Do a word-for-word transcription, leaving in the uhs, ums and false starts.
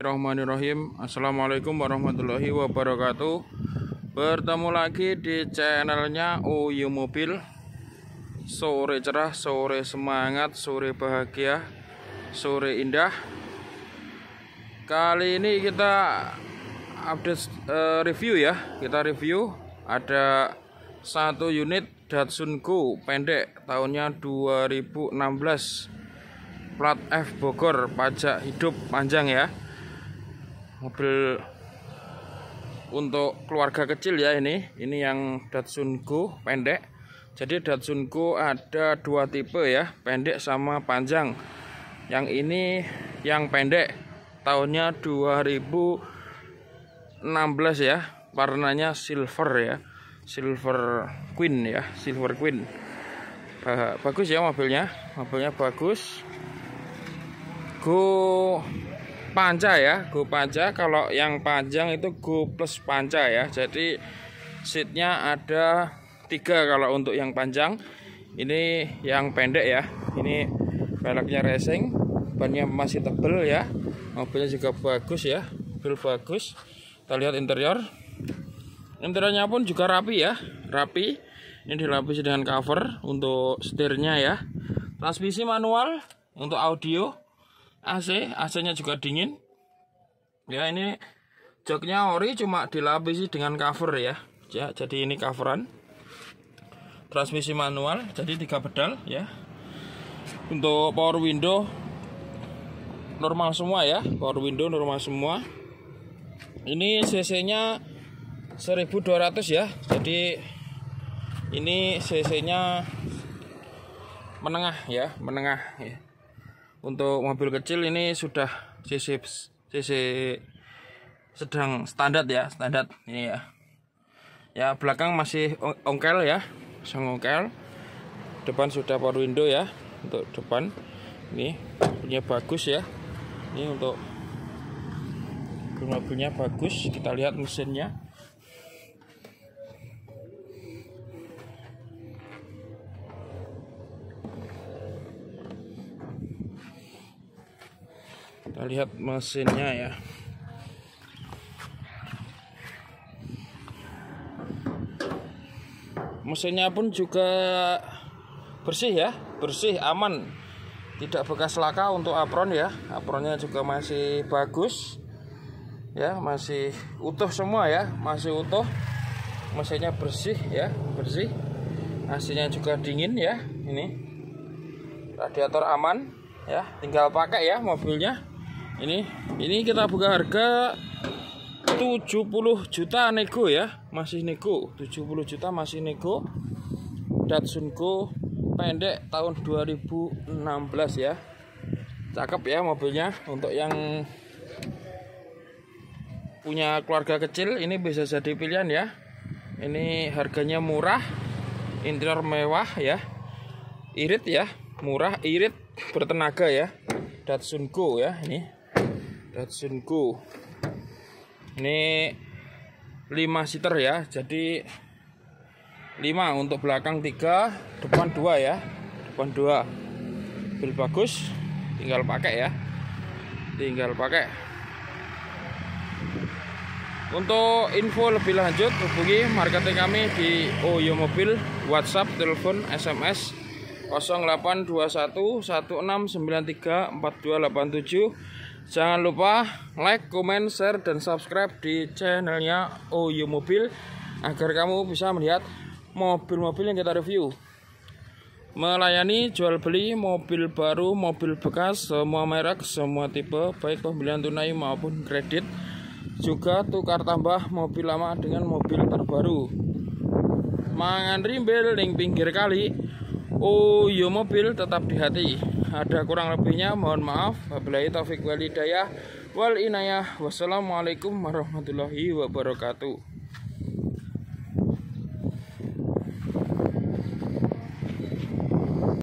Bismillahirrahmanirrahim. Assalamualaikum warahmatullahi wabarakatuh. Bertemu lagi di channelnya Oyo Mobil. Sore cerah, sore semangat, sore bahagia, sore indah. Kali ini kita update uh, review ya. Kita review ada satu unit Datsun Go pendek tahunnya dua ribu enam belas, plat F Bogor, pajak hidup panjang ya. Mobil untuk keluarga kecil ya ini. Ini yang Datsun Go pendek. Jadi Datsun Go ada dua tipe ya, pendek sama panjang. Yang ini yang pendek tahunnya dua ribu enam belas ya. Warnanya silver ya. Silver Queen ya, Silver Queen. Bagus ya mobilnya. Mobilnya bagus. Go Panca ya, Go Panca. Kalau yang panjang itu Go Plus Panca ya. Jadi seatnya ada tiga kalau untuk yang panjang. Ini yang pendek ya. Ini velgnya racing, bannya masih tebel ya. Mobilnya juga bagus ya, mobil bagus. Kita lihat interior. Interiornya pun juga rapi ya, rapi. Ini dilapisi dengan cover untuk setirnya ya. Transmisi manual untuk audio. A C, A C-nya juga dingin. Ya, ini joknya ori, cuma dilapisi dengan cover ya. Ya, jadi ini coveran. Transmisi manual, jadi tiga pedal ya. Untuk power window normal semua ya, power window normal semua. Ini cc-nya seribu dua ratus ya. Jadi ini cc-nya menengah ya, menengah ya. Untuk mobil kecil ini sudah cc cc sedang standar ya, standar ini ya. Ya, belakang masih ongkel ya, masih ongkel. Depan sudah power window ya, untuk depan. Ini punya bagus ya. Ini untuk mobilnya bagus. Kita lihat mesinnya. Kita lihat mesinnya ya. Mesinnya pun juga bersih ya, bersih, aman, tidak bekas laka untuk apron ya. Apronnya juga masih bagus ya, masih utuh semua ya, masih utuh. Mesinnya bersih ya, bersih. A C-nya juga dingin ya. Ini radiator aman ya, tinggal pakai ya mobilnya. Ini ini kita buka harga tujuh puluh juta nego ya, masih nego. tujuh puluh juta masih nego. Datsun Go pendek tahun dua ribu enam belas ya. Cakep ya mobilnya. Untuk yang punya keluarga kecil ini bisa jadi pilihan ya. Ini harganya murah, interior mewah ya. Irit ya, murah, irit, bertenaga ya. Datsun Go ya, ini Datsun Go. Ini lima seater ya, jadi lima untuk belakang tiga, depan dua ya, depan dua. Mobil bagus, tinggal pakai ya, tinggal pakai. Untuk info lebih lanjut hubungi marketing kami di Oyo Mobil, WhatsApp, telepon, S M S nol delapan dua satu satu enam sembilan tiga empat dua delapan tujuh. Jangan lupa like, comment, share, dan subscribe di channelnya Oyo Mobil agar kamu bisa melihat mobil-mobil yang kita review. Melayani jual beli mobil baru, mobil bekas, semua merek, semua tipe, baik pembelian tunai maupun kredit. Juga tukar tambah mobil lama dengan mobil terbaru. Mangan rimbel ning pinggir kali, Oyo Mobil tetap di hati. Ada kurang lebihnya mohon maaf. Wabillahi taufik wal hidayah wal inayah. Wassalamualaikum warahmatullahi wabarakatuh.